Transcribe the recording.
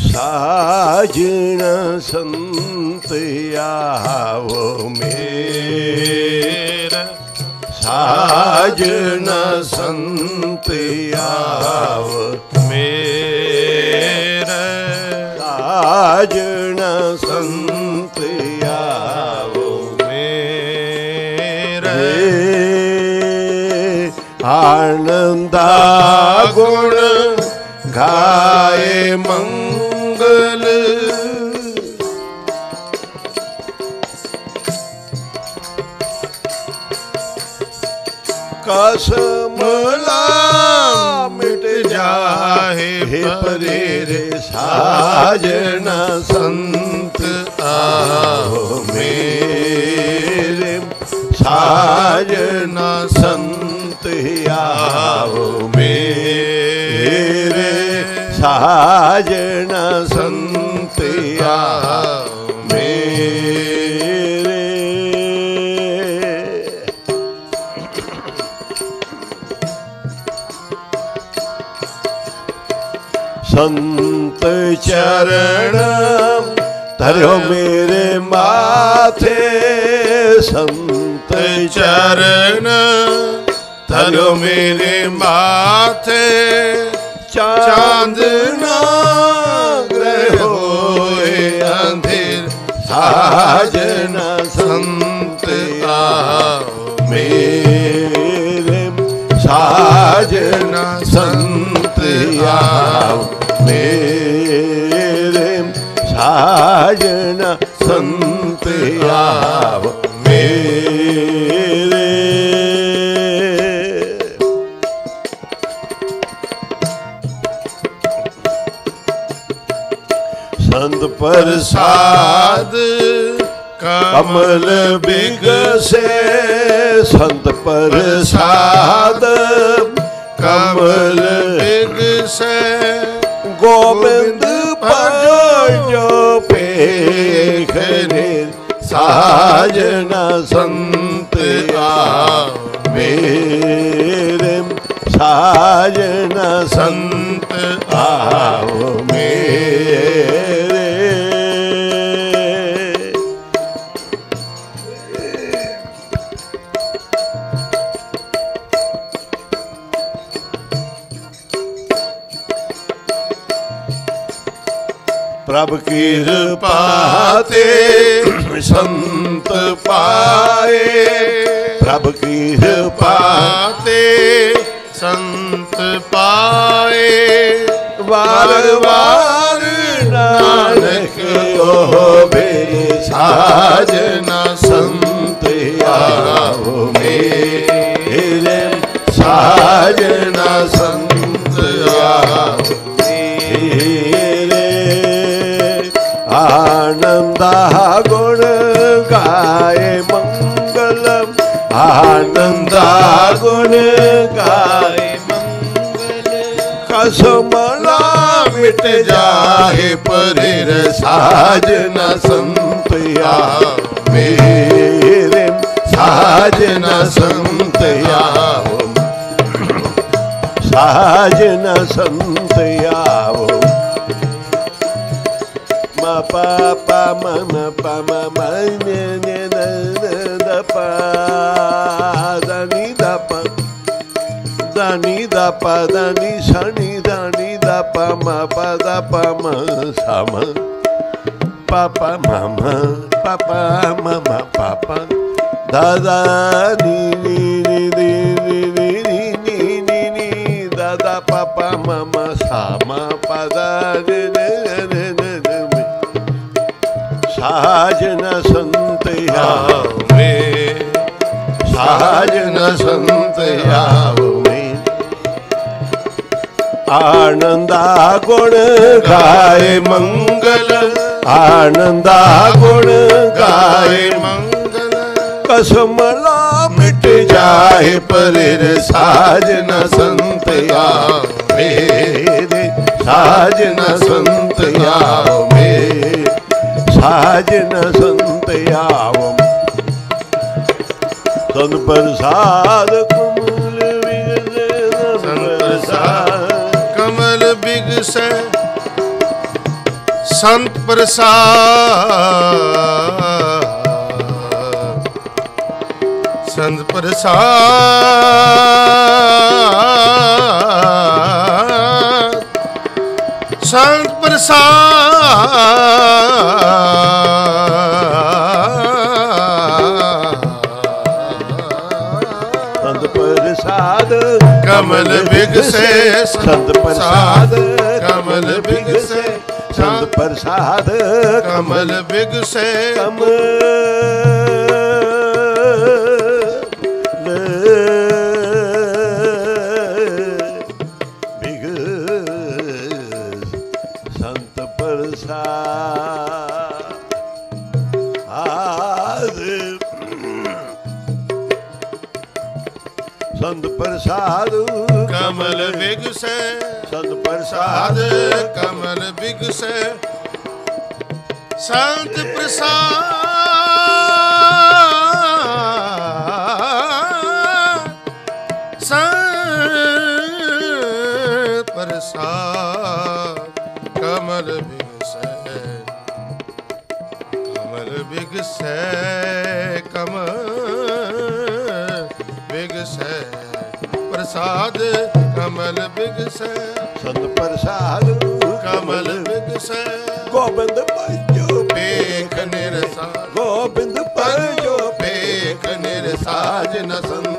साजन संत आवो मेरा, साजन संत आवो मेरा, साजन संत आवो मेरा। आनंदा गुण गाए मंगल, कसमला मिट जाहे परे रे, साजना संत आओ मेरे, साजना संत आओ मेरे, साजना संत आओ मेरे। संत चरण धरो मेरे माथे, संत चरण धरो मेरे माथे, चांदना ग्रह होए अंधेर, साजना संत आओ मेरे, साजना संत आओ मेरे, साजना संत आओ मेरे। संत प्रसाद कमल बिगसे, संत प्रसाद कमल बिगसे, गोविंद भजो पेखरे, साजना संत आओ मेरे, साजना संत आओ मेरे। प्रभु की कृपा ते संत पाए, प्रभु की कृपा ते संत पाए, वार वार नानक ओ मेरे, साजना संत आओ मेरे, साजना संत आओ मेरे। आनंदा गुण गाए मंगलम, आनंदा गुण गाए मंगल, कसमला मिट जाहे परे रे, साजना संत आओ मेरे, साजना संत आओ, साजना संत आओ। Pa pa ma ma pa ma ma ne ne da da pa da ni da pa da ni sa ni da pa ma pa da pa ma sa ma pa pa ma ma pa pa ma ma pa pa da da ni ni ni ni ni ni ni ni ni da da pa pa ma ma sa ma pa da ni ni ni ni, साजना संत आओ मेरे, साजना संत आओ मेरे। आनंदा गुण गाए मंगल, आनंदा गुण गाए मंगल, कसमला मिट जाए परे रे, साजना संत आओ मेरे, साजना संत आओ मेरे, साजना संत आओ। संत प्रसाद कमल बिगसे, संत प्रसाद कमल बिगसे, ਸੰਤ ਪ੍ਰਸਾਦ ਸੰਤ ਪ੍ਰਸਾਦ ਸੰਤ ਪ੍ਰਸਾਦ ਕਮਲ ਬਿਗਸੇ ਸੰਤ ਪ੍ਰਸਾਦ ਕਮਲ ਬਿਗਸੇ ਸੰਤ ਪ੍ਰਸਾਦ ਕਮਲ ਬਿਗਸੇ ਕਮਲ ਬਿਗ ਸੰਤ ਪ੍ਰਸਾਦ ਸੰਤ ਪ੍ਰਸਾਦ ਕਮਲ ਬਿਗਸੇ ਸੰਤ ਪ੍ਰਸਾਦ ਕਮਲ ਬਿਗਸੇ ਸੰਤ ਪ੍ਰਸਾਦ ਸੰਤ ਪ੍ਰਸਾਦ ਕਮਲ ਬਿਗਸੇ ਕਮਲ ਬਿਗਸੇ ਕਮਲ ਬਿਗਸੇ ਪ੍ਰਸਾਦ ਕਮਲ ਬਿਗਸੇ ਸੰਤ ਪ੍ਰਸਾਦ ਕਮਲ ਬਿਗਸੇ ਗੋਬਿੰਦ ਭਜੋ ਪੇਖ ਨਿਰਸਾਜ ਗੋਬਿੰਦ ਭਜੋ ਪੇਖ ਨਿਰਸਾਜ ਨ ਸੰਤ